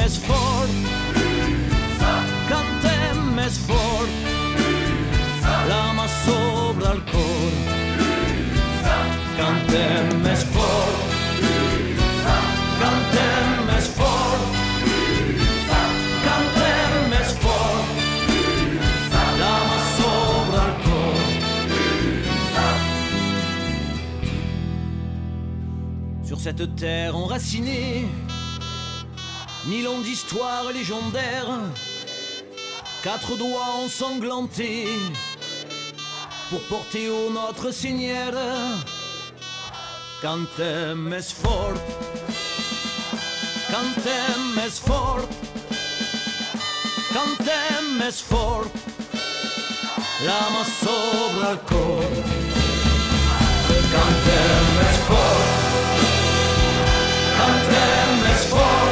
més fort, cantem més fort, la mà sobre el cor. Cantem més fort, cantem més fort, cantem més fort, la mà sobre el cor. Sur cette terre enracinée, 1000 ans d'histoire légendaire, 4 doigts ensanglantés pour porter haut notre Seigneur. Cantem més fort, cantem més fort, cantem més fort, la mà sobre el cor. Cantem més fort, cantem més fort,